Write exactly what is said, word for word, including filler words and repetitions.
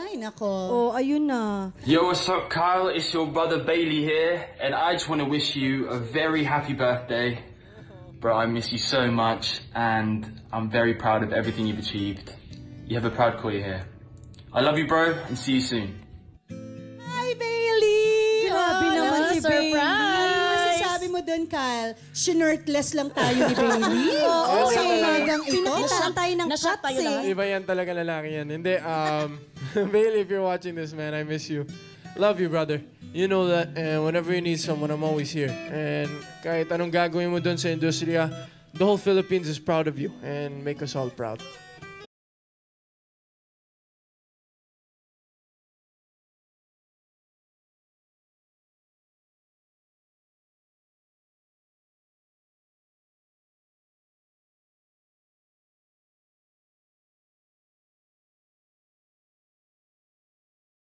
Ay, nako. Oh, ayun na. Yo, what's up, Kyle? It's your brother Bailey here, and I just want to wish you a very happy birthday. Bro, I miss you so much, and I'm very proud of everything you've achieved. You have a proud Koya here. I love you, bro, and see you soon. Hi, Bailey! Grabe Oh, naman si Bailey. Ano masasabi mo doon, Kyle? Shirtless lang tayo ni Bailey? Oo, sa umagang ito. Pinakitaan tayo ng Nashot cuts tayo eh. lahat. Iba yan talaga lalaki yan. Hindi, um, Bailey, if you're watching this, man, I miss you. Love you, brother. You know that, and whenever you need someone, I'm always here. And kahit anong gagawin mo dun sa industriya, the whole Philippines is proud of you and make us all proud.